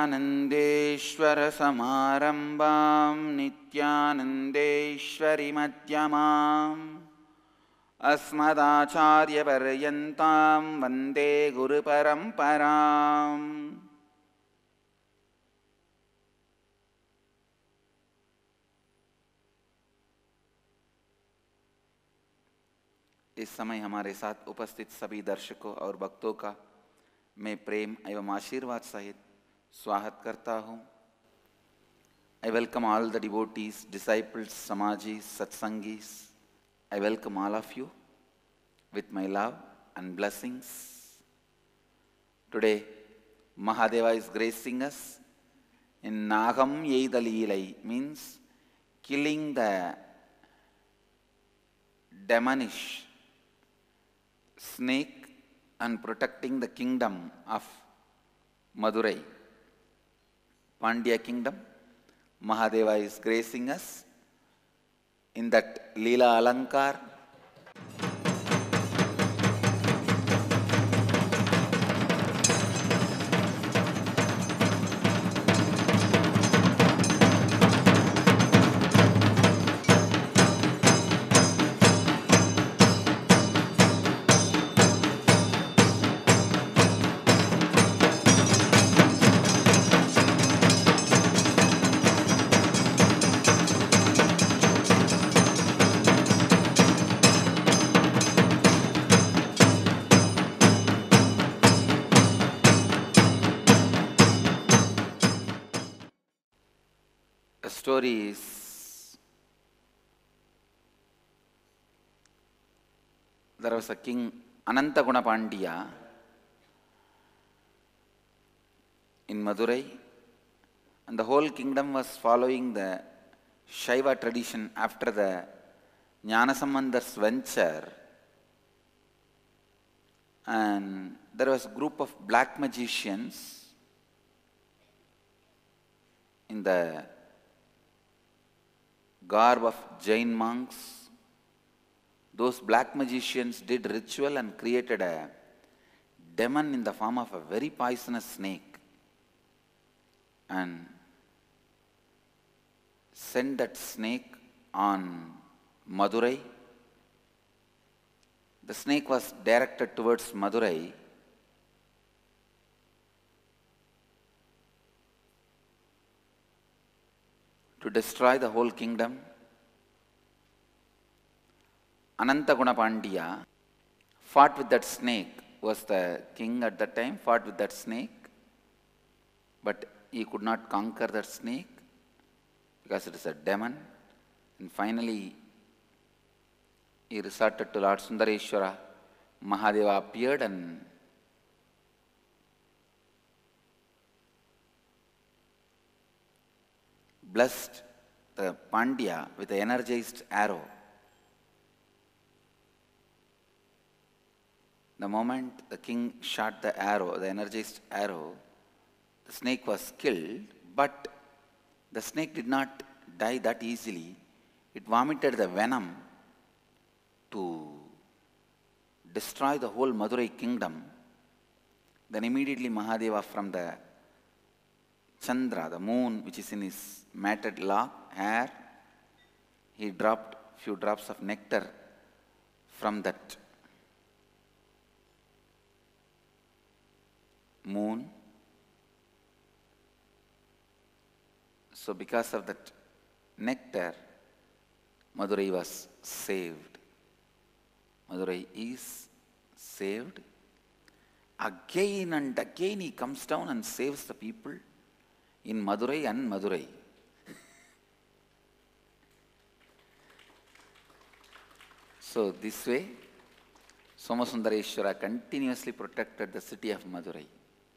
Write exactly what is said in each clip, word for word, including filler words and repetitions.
विद्यानन्देश्वरसमारम्भां नित्यानन्देश्वरिमध्यमाम् अस्मदाचार्यपर्यन्तां वन्दे गुरुपरम्पराम्। इस समय हमारे साथ उपस्थित सभी दर्शकों और भक्तों का मैं प्रेम एवं आशीर्वाद सहित स्वागत करता हूँ। I welcome all the devotees, disciples, samajis, satsangis. I welcome all of you with my love and blessings. Today, Mahadeva is gracing us in Nagam Yeidalilai, means killing the demonish snake and protecting the kingdom of Madurai, Pandya kingdom. Mahadeva is gracing us in that Leela Alankar. The story is there was a king Anantaguna Pandya in Madurai, and the whole kingdom was following the Shaiva tradition after the Jnanasambandar's venture, and there was a group of black magicians in the garb of Jain monks. Those black magicians did ritual and created a demon in the form of a very poisonous snake and sent that snake on Madurai. The snake was directed towards Madurai, to destroy the whole kingdom. Anantaguna Pandya fought with that snake, was the king at that time, fought with that snake, but he could not conquer that snake because it is a demon. And finally, he resorted to Lord Sundareshwara. Mahadeva appeared and blessed the Pandya with an energized arrow. The moment the king shot the arrow, the energized arrow, the snake was killed, but the snake did not die that easily. It vomited the venom to destroy the whole Madurai kingdom. Then immediately Mahadeva, from the Chandra, the moon which is in his matted lock hair, he dropped few drops of nectar from that moon. So because of that nectar, Madurai was saved. Madurai is saved. Again and again he comes down and saves the people in Madurai and Madurai. So this way, Somasundareshwara continuously protected the city of Madurai.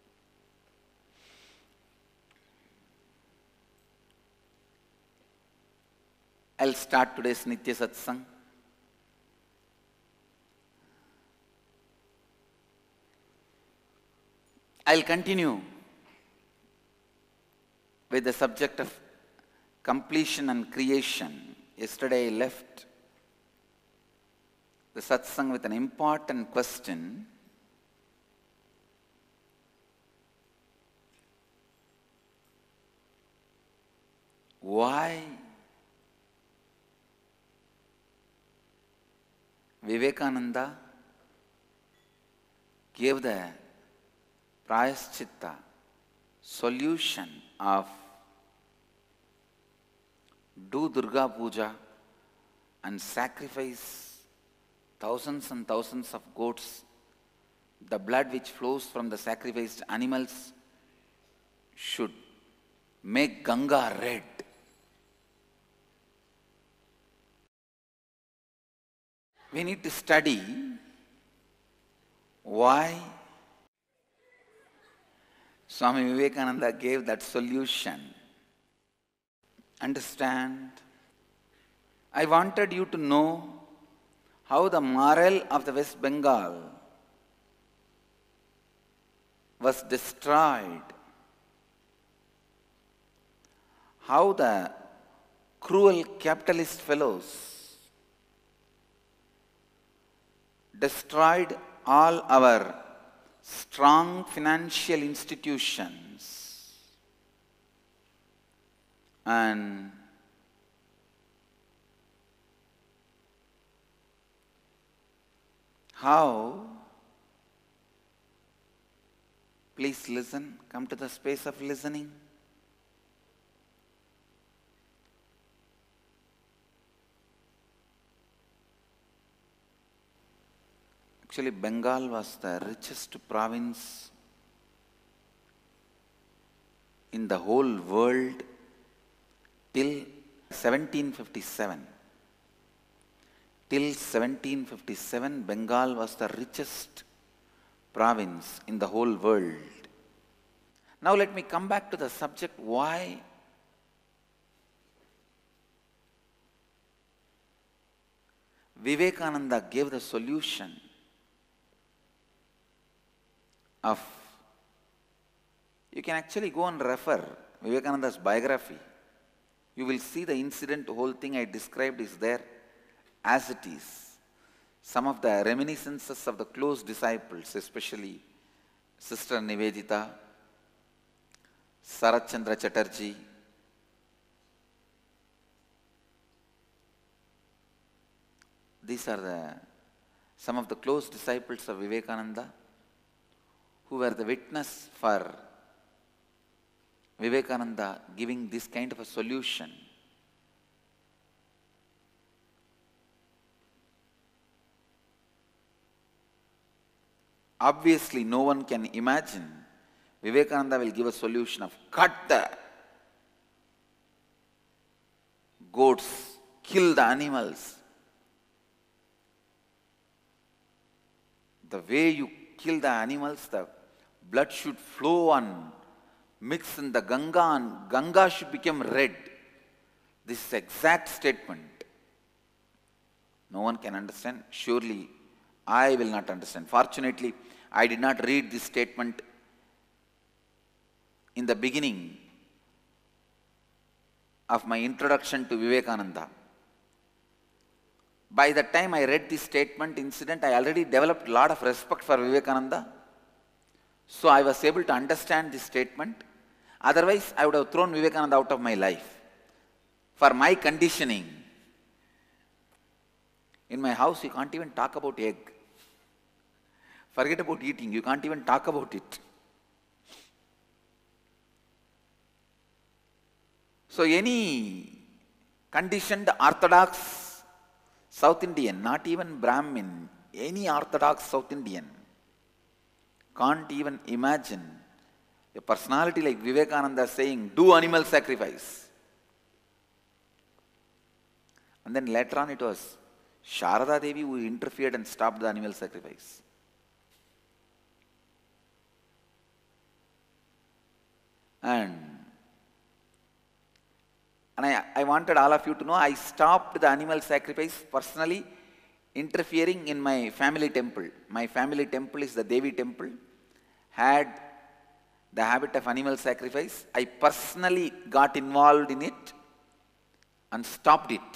I'll start today's Nitya Satsang. I'll continue with the subject of completion and creation. Yesterday I left the satsang with an important question. why Vivekananda gave the Prayaschitta solution of do Durga Puja and sacrifice thousands and thousands of goats. The blood which flows from the sacrificed animals should make Ganga red. We need to study why Swami Vivekananda gave that solution. Understand? I wanted you to know how the moral of the West Bengal was destroyed, how the cruel capitalist fellows destroyed all our strong financial institutions, and how, please listen, come to the space of listening. Actually, Bengal was the richest province in the whole world till seventeen fifty-seven. Till seventeen fifty-seven, Bengal was the richest province in the whole world. Now let me come back to the subject, why Vivekananda gave the solution of, you can actually go and refer Vivekananda's biography. You will see the incident, the whole thing I described is there as it is. Some of the reminiscences of the close disciples, especially Sister Nivedita, Sarat Chandra Chatterjee, these are the some of the close disciples of Vivekananda who were the witness for Vivekananda giving this kind of a solution. Obviously, no one can imagine Vivekananda will give a solution of cut the goats, kill the animals. The way you kill the animals, the blood should flow and mix in the Ganga and Ganga should become red. This is exact statement. No one can understand. Surely I will not understand. Fortunately, I did not read this statement in the beginning of my introduction to Vivekananda. By the time I read this statement incident, I already developed a lot of respect for Vivekananda. So I was able to understand this statement. Otherwise, I would have thrown Vivekananda out of my life. For my conditioning, in my house you can't even talk about egg. Forget about eating, you can't even talk about it. So any conditioned Orthodox South Indian, not even Brahmin, any Orthodox South Indian can't even imagine a personality like Vivekananda saying, do animal sacrifice. And then later on it was Sharada Devi who interfered and stopped the animal sacrifice. And, and I, I wanted all of you to know, I stopped the animal sacrifice personally, interfering in my family temple. My family temple is the Devi temple, had the habit of animal sacrifice. I personally got involved in it and stopped it.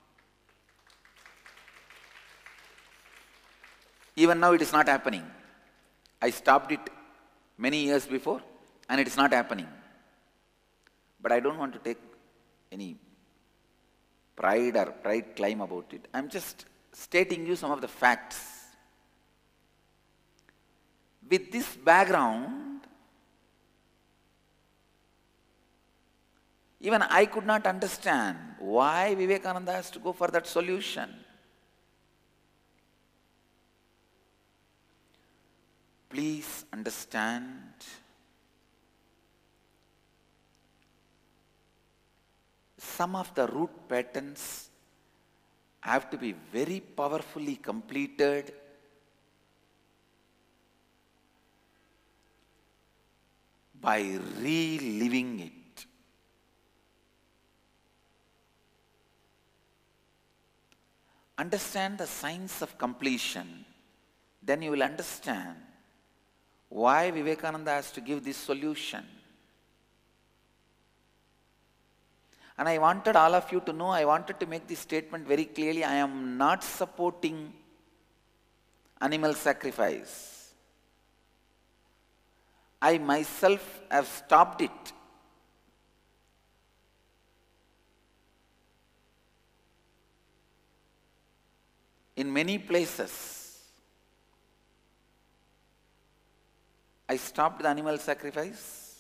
Even now it is not happening. I stopped it many years before and it is not happening. But I don't want to take any pride or pride claim about it. I'm just stating you some of the facts. With this background, even I could not understand why Vivekananda has to go for that solution. Please understand, some of the root patterns have to be very powerfully completed by reliving it. Understand the science of completion, then you will understand why Vivekananda has to give this solution. And I wanted all of you to know, I wanted to make this statement very clearly, I am not supporting animal sacrifice. I myself have stopped it. In many places, I stopped the animal sacrifice.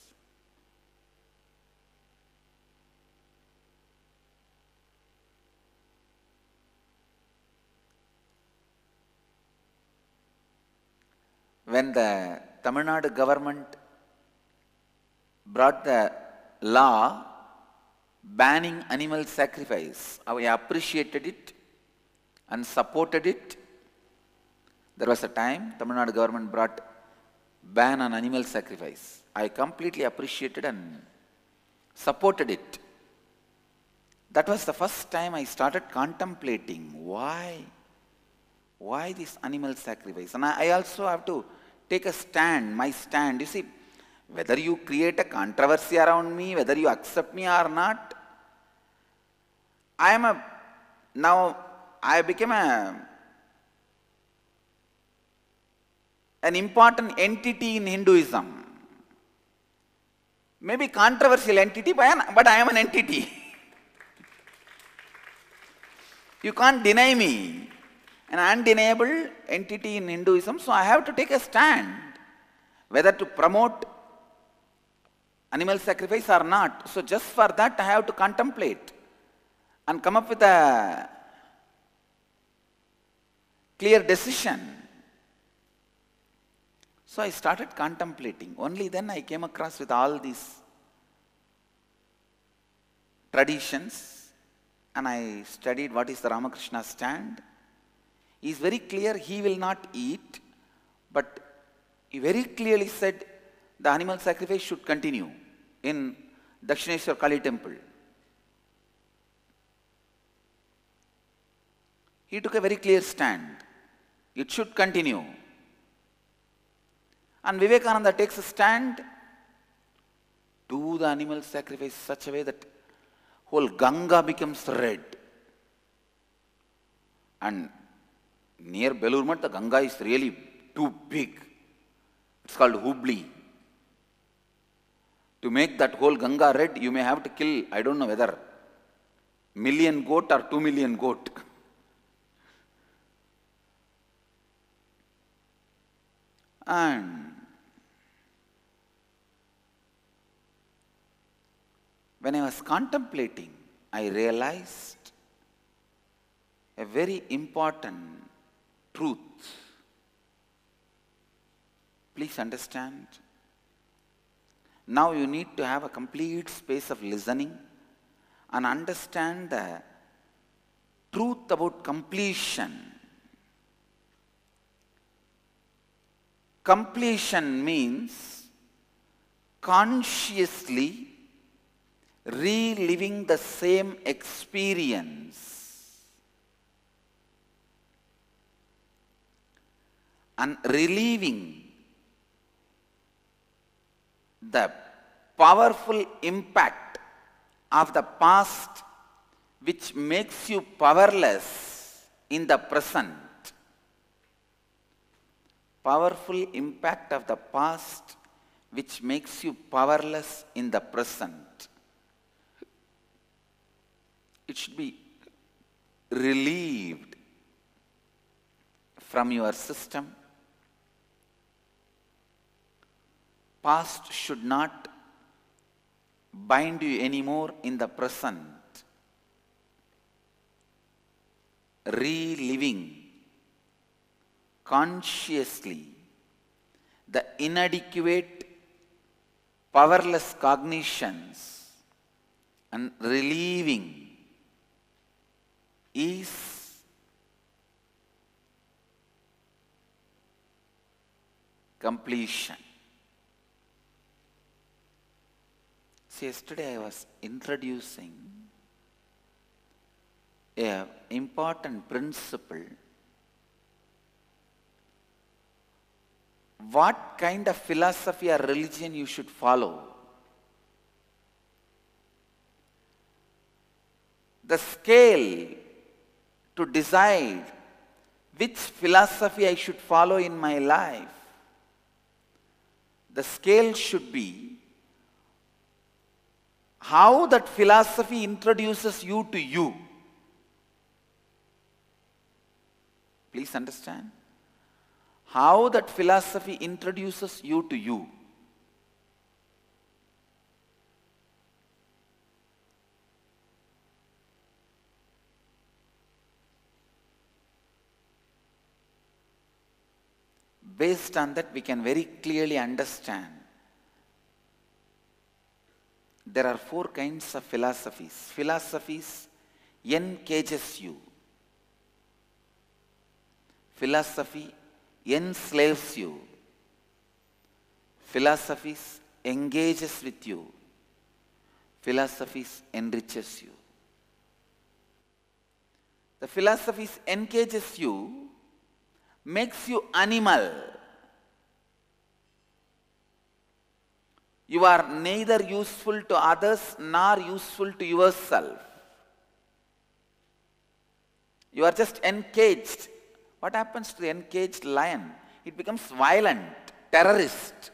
When the Tamil Nadu government brought the law banning animal sacrifice, I appreciated it and supported it. There was a time Tamil Nadu government brought ban on animal sacrifice. I completely appreciated and supported it. That was the first time I started contemplating why, why this animal sacrifice. And I, I also have to take a stand, my stand. You see, whether you create a controversy around me, whether you accept me or not, I am a, now I became a an important entity in Hinduism. Maybe controversial entity, but I am an entity. You can't deny me. An undeniable entity in Hinduism, so I have to take a stand whether to promote animal sacrifice or not. So just for that I have to contemplate and come up with a clear decision. So I started contemplating. Only then I came across with all these traditions and I studied what is the Ramakrishna stand. He is very clear, he will not eat, but he very clearly said the animal sacrifice should continue in Dakshineshwar Kali temple. He took a very clear stand. It should continue. And Vivekananda takes a stand, do the animal sacrifice such a way that whole Ganga becomes red. And near Belur Math, the Ganga is really too big. It's called Hubli. To make that whole Ganga red, you may have to kill, I don't know whether, million goat or two million goat. And when I was contemplating, I realized a very important truth. Please understand. Now you need to have a complete space of listening and understand the truth about completion. Completion means consciously reliving the same experience and relieving the powerful impact of the past which makes you powerless in the present. Powerful impact of the past which makes you powerless in the present. it should be relieved from your system. Past should not bind you anymore in the present. Reliving consciously the inadequate, powerless cognitions and relieving is completion. So yesterday I was introducing an important principle. What kind of philosophy or religion you should follow? The scale to decide which philosophy I should follow in my life, the scale should be how that philosophy introduces you to you. Please understand. How that philosophy introduces you to you. Based on that, we can very clearly understand there are four kinds of philosophies. Philosophies encages you. Philosophy enslaves you. Philosophies engages with you. Philosophies enriches you. The philosophies engages you, makes you animal. You are neither useful to others nor useful to yourself. You are just encaged. What happens to the encaged lion? It becomes violent, terrorist.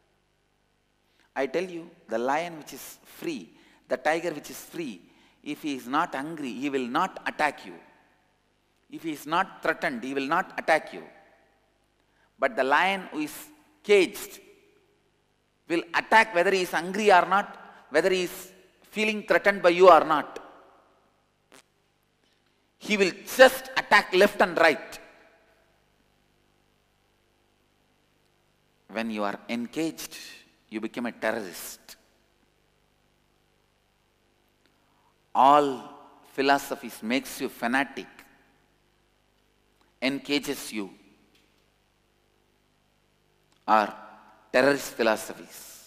I tell you, the lion which is free, the tiger which is free, if he is not hungry, he will not attack you. If he is not threatened, he will not attack you. But the lion who is caged will attack whether he is hungry or not, whether he is feeling threatened by you or not. He will just attack left and right. When you are encaged, you become a terrorist. All philosophies makes you fanatic, encages you, are terrorist philosophies.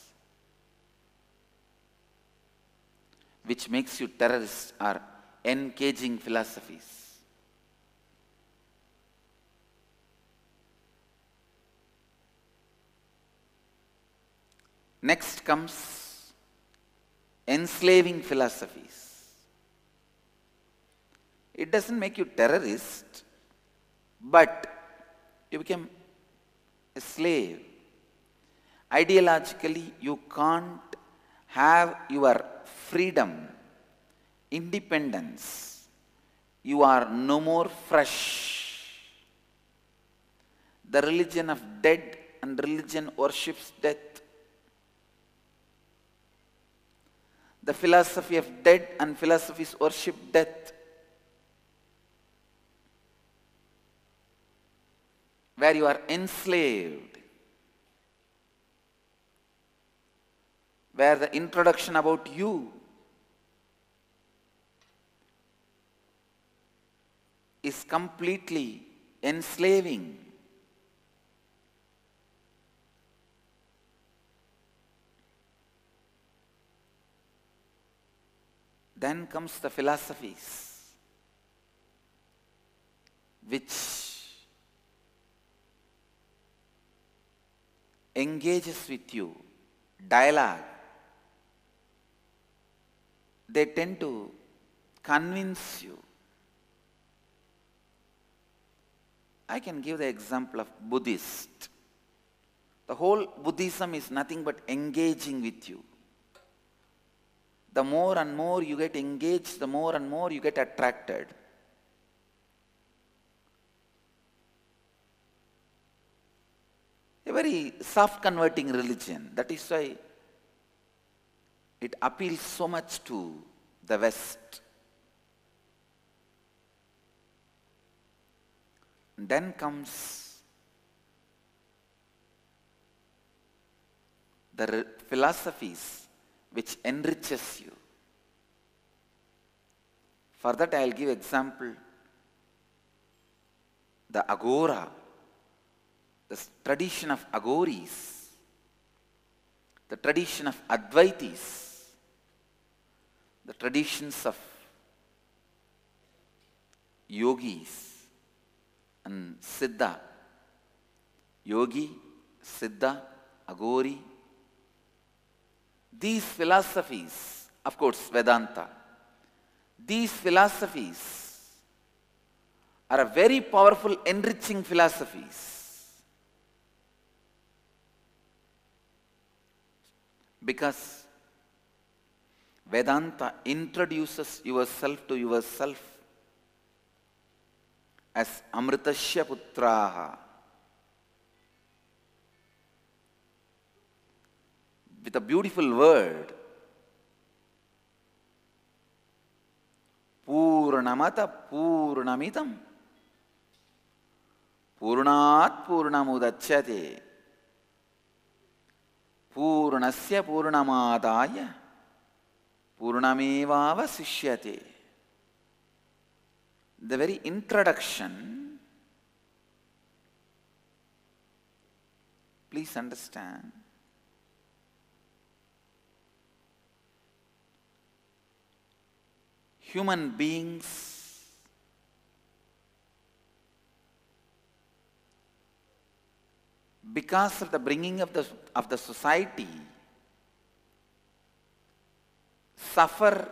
Which makes you terrorist are encaging philosophies. Next comes enslaving philosophies. It doesn't make you terrorist, but you become a slave. Ideologically, you can't have your freedom, independence. You are no more fresh. The religion of dead and religion worships death. The philosophy of dead and philosophies worship death. Where you are enslaved. Where the introduction about you is completely enslaving. Then comes the philosophies which engages with you, dialogue. They tend to convince you. I can give the example of Buddhist. The whole Buddhism is nothing but engaging with you. the more and more you get engaged, the more and more you get attracted. A very soft converting religion. That is why it appeals so much to the West. And then comes the philosophies which enriches you. For that I will give example, the Agora, the tradition of Agoris, the tradition of Advaitis, the traditions of Yogis and Siddha. Yogi, Siddha, Agori. These philosophies, of course Vedanta, these philosophies are a very powerful enriching philosophies. Because Vedanta introduces yourself to yourself as Amritasya Putraha, with a beautiful word, Purnamata Purnamidam Purnat Purnamudachyate Purnasya Purnamadaya Purnamevavasishyate. The very introduction, please understand, human beings because of the bringing of the, of the society suffer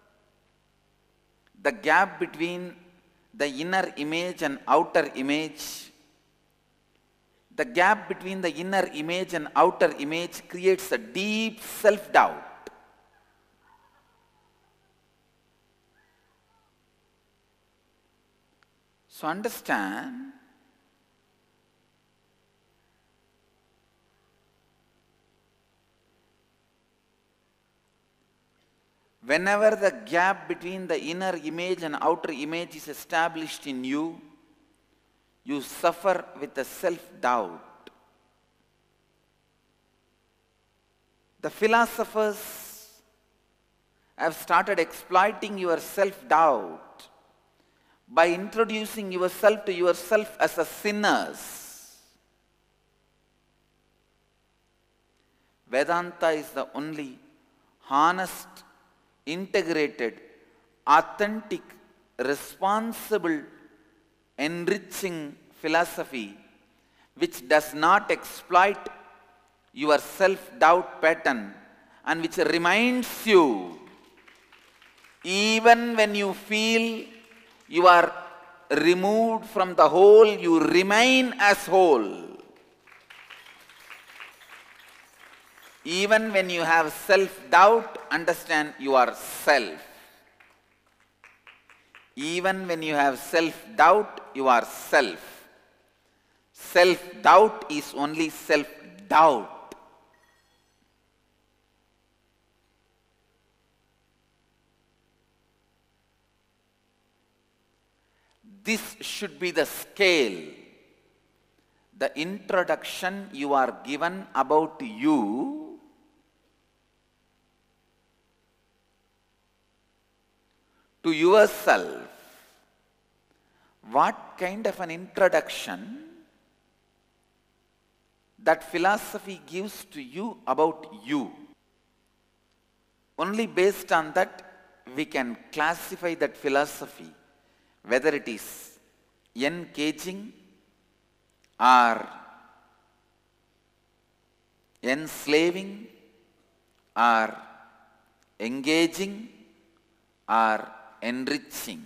the gap between the inner image and outer image. The gap between the inner image and outer image creates a deep self-doubt. So understand, whenever the gap between the inner image and outer image is established in you, you suffer with a self-doubt. The philosophers have started exploiting your self-doubt by introducing yourself to yourself as a sinners. Vedanta is the only honest, integrated, authentic, responsible, enriching philosophy which does not exploit your self-doubt pattern and which reminds you, even when you feel you are removed from the whole, you remain as whole. Even when you have self-doubt, understand you are self. Even when you have self-doubt, you are self. Self-doubt is only self-doubt. This should be the scale, the introduction you are given about you to yourself. What kind of an introduction that philosophy gives to you about you? Only based on that we can classify that philosophy, whether it is engaging or enslaving or engaging or enriching.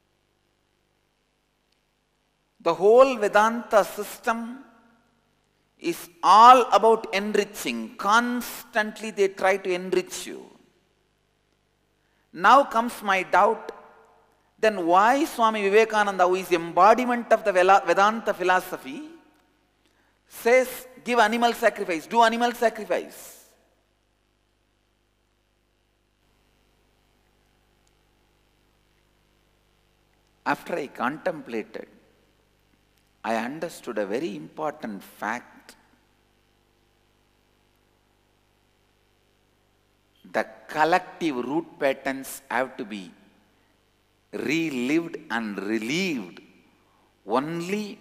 The whole Vedanta system is all about enriching. Constantly they try to enrich you. Now comes my doubt, then why Swami Vivekananda, who is embodiment of the Vedanta philosophy, says give animal sacrifice, do animal sacrifice? After I contemplated, I understood a very important fact. The collective root patterns have to be relived and relieved only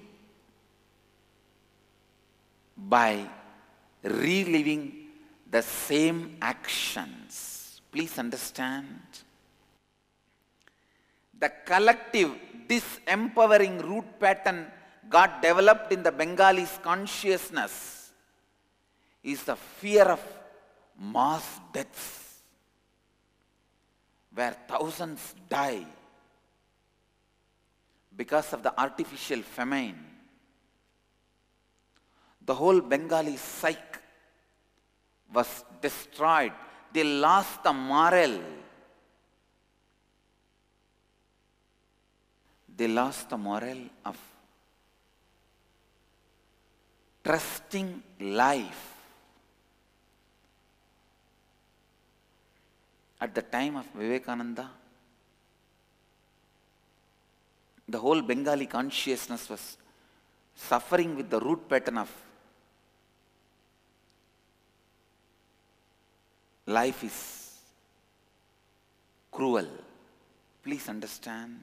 by reliving the same actions. Please understand. The collective disempowering root pattern got developed in the Bengalis' consciousness is the fear of mass deaths, where thousands die because of the artificial famine. The whole Bengali psyche was destroyed. They lost the morale. They lost the morale of trusting life. At the time of Vivekananda, the whole Bengali consciousness was suffering with the root pattern of life is cruel. Please understand.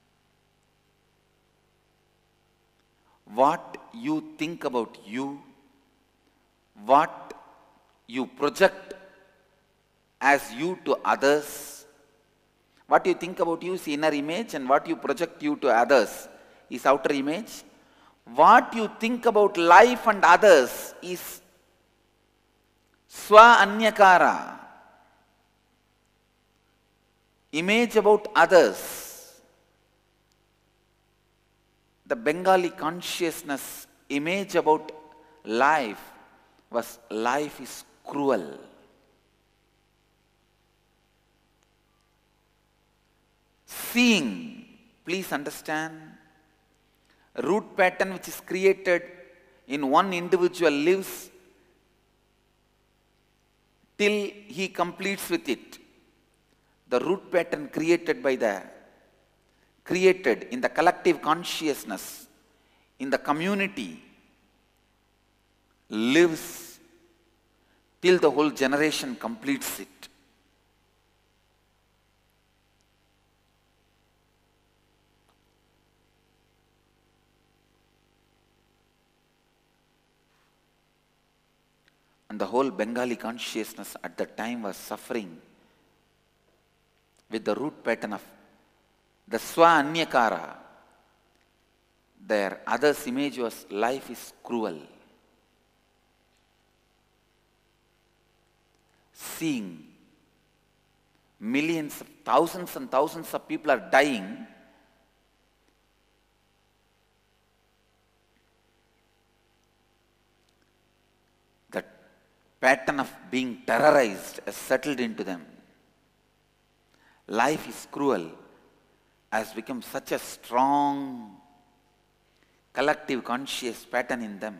What you think about you, what you project as you to others, what you think about you is inner image, and what you project you to others is outer image. What you think about life and others is swa anyakara, image about others. The Bengali consciousness image about life was life is cruel. Seeing, please understand, a root pattern which is created in one individual lives till he completes with it. The root pattern created by the created in the collective consciousness, in the community, lives till the whole generation completes it. And the whole Bengali consciousness at that time was suffering with the root pattern of the swa anyakara. Their other's image was life is cruel. Seeing millions, of, thousands and thousands of people are dying, the pattern of being terrorized has settled into them. Life is cruel has become such a strong collective conscious pattern in them.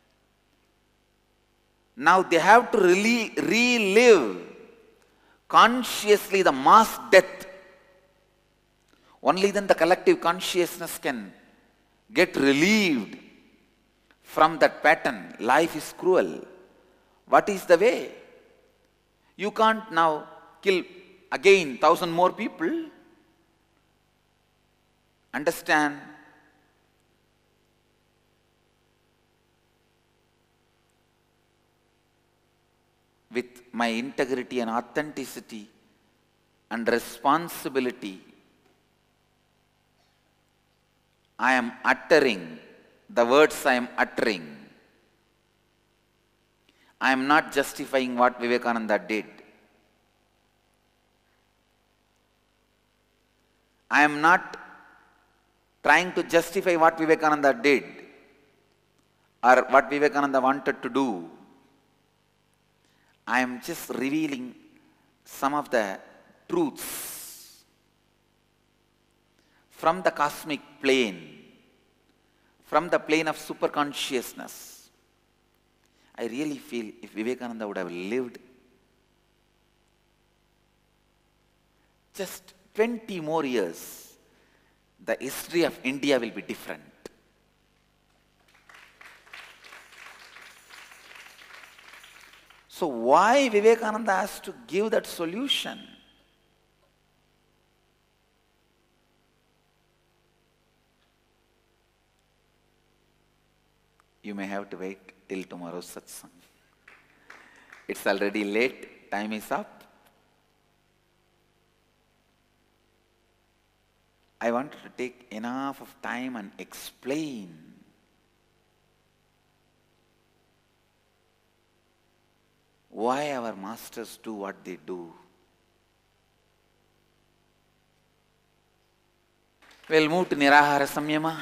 Now they have to really relive consciously the mass death. Only then the collective consciousness can get relieved from that pattern. Life is cruel. What is the way? You can't now kill again thousand more people. Understand? With my integrity and authenticity and responsibility, I am uttering the words I am uttering. I am not justifying what Vivekananda did. I am not trying to justify what Vivekananda did. or what Vivekananda wanted to do. I am just revealing some of the truths from the cosmic plane, from the plane of superconsciousness. I really feel if Vivekananda would have lived just twenty more years, the history of India will be different. So why Vivekananda has to give that solution? You may have to wait till tomorrow's satsang. It's already late, time is up. I wanted to take enough of time and explain why our masters do what they do. We'll move to Nirahara Samyama.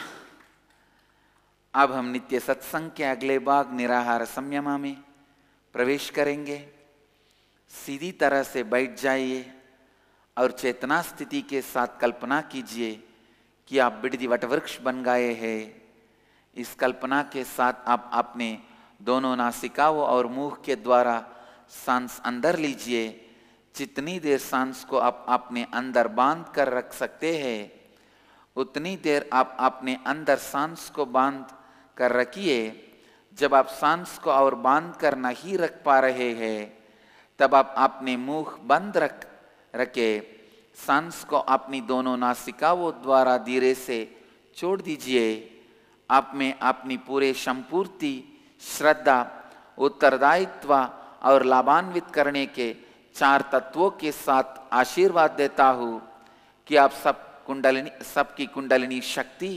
अब हम नित्य सत्संग के अगले भाग निराहार संयमा में प्रवेश करेंगे। सीधी तरह से बैठ जाइए और चेतना स्थिति के साथ कल्पना कीजिए कि आप बिडदी वटवृक्ष बन गए हैं। इस कल्पना के साथ आप अपने दोनों नासिकाओं और मुख के द्वारा सांस अंदर लीजिए। जितनी देर सांस को आप अपने अंदर बांध कर रख सकते हैं, उतनी देर आप अपने अंदर सांस को बांध कर रखिए। जब आप सांस को और बांध कर नहीं रख पा रहे हैं, तब आप अपने मुख बंद रख रखे सांस को अपनी दोनों नासिकाओं द्वारा धीरे से छोड़ दीजिए। आप में अपनी पूरे संपूर्ति, श्रद्धा, उत्तरदायित्व और लाभान्वित करने के चार तत्वों के साथ आशीर्वाद देता हूँ कि आप सब कुंडलिनी सबकी कुंडलिनी शक्ति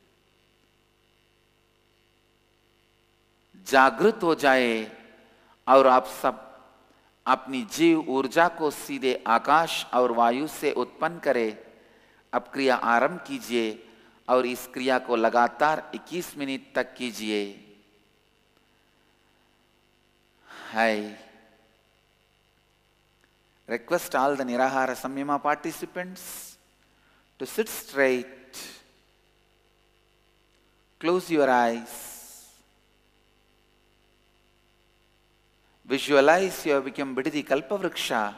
जागृत हो जाए और आप सब अपनी जीव ऊर्जा को सीधे आकाश और वायु से उत्पन्न करें। अब क्रिया आरंभ कीजिए और इस क्रिया को लगातार इक्कीस मिनट तक कीजिए। I request all the Nirahara Samyama participants to sit straight, close your eyes, visualize you have become Bididi Kalpavriksha.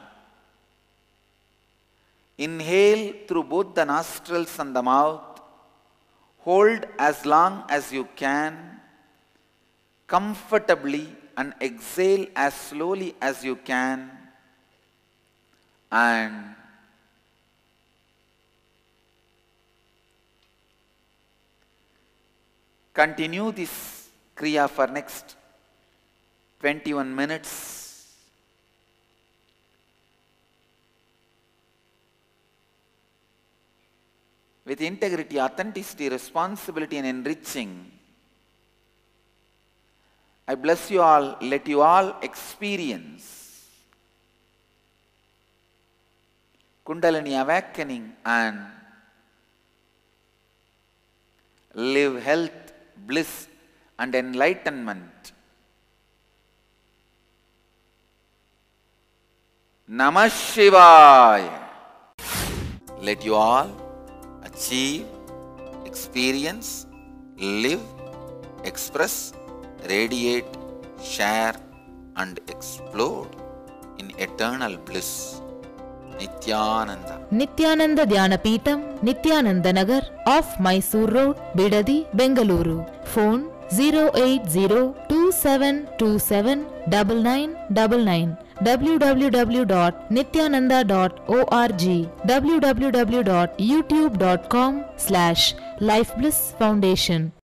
Inhale through both the nostrils and the mouth, hold as long as you can, comfortably, and exhale as slowly as you can, and continue this kriya for next twenty-one minutes. With integrity, authenticity, responsibility, and enriching. I bless you all, let you all experience Kundalini awakening and live health, bliss, and enlightenment. Namah Shivaya. Let you all achieve, experience, live, express, radiate, share, and explode in eternal bliss. Nityananda. Nityananda Dhyanapitham, Nityananda Nagar, off Mysore Road, Bidadi, Bengaluru. Phone zero eight zero two seven two seven nine nine nine nine. w w w dot nityananda dot org. w w w dot youtube dot com slash Life Bliss Foundation.